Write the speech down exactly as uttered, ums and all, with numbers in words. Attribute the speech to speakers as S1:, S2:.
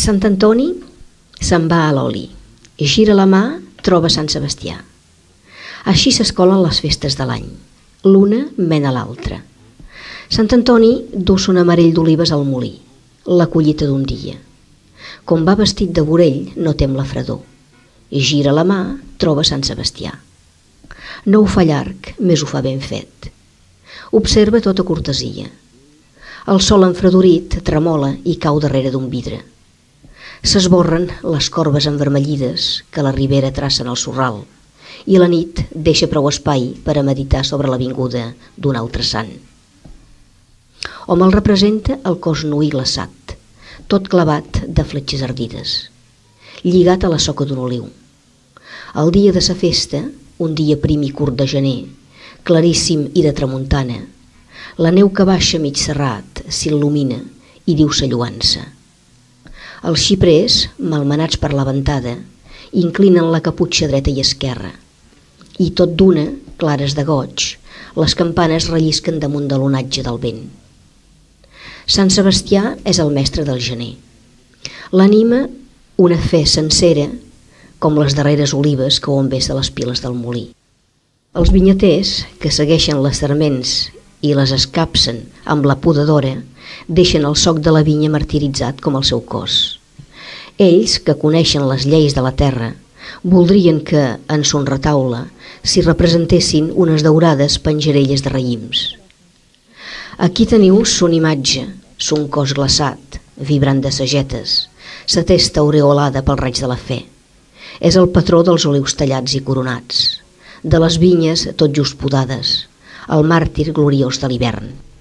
S1: Sant Antoni se'n va a l'oli, gira la mà, troba Sant Sebastià. Així s'escolen les festes de l'any, l'una mena l'altra. Sant Antoni du son amarell d'olives al molí, la collita d'un dia. Com va vestit de vorell, no tem la fredor. I gira la mà, troba Sant Sebastià. No ho fa llarg, més ho fa ben fet. Observa tota cortesia. El sol enfredorit tremola i cau darrere d'un vidre. S'esborren les corbes envermellides que la ribera tracen al sorral i la nit deixa prou espai per a meditar sobre la vinguda d'un altre sant. Hom el representa el cos nu i glaçat, tot clavat de fletxes ardides, lligat a la soca d'un oliu. El dia de sa festa, un dia prim i curt de gener, claríssim i de tramuntana, la neu que baixa mig serrat s'il·lumina i diu sa lluança. Els xiprers, malmenats per la ventada, inclinen la caputxa dreta i esquerra, i tot d'una, clares de goig, les campanes rellisquen damunt de l'onatge del vent. Sant Sebastià és el mestre del gener. L'anima una fe sencera, com les darreres olives que on ves de les piles del molí. Els vinyaters, que segueixen les sarments i les escapcen amb la podadora, deixen el soc de la vinya martiritzat com el seu cos. Ells, que coneixen les lleis de la terra, voldrien que, en son retaule, s'hi representessin unes daurades penjarelles de raïms. Aquí teniu son imatge, son cos glaçat, vibrant de sagetes, sa testa aureolada pel raig de la fe. És el patró dels olius tallats i coronats, de les vinyes tot just podades, el màrtir gloriós de l'hivern.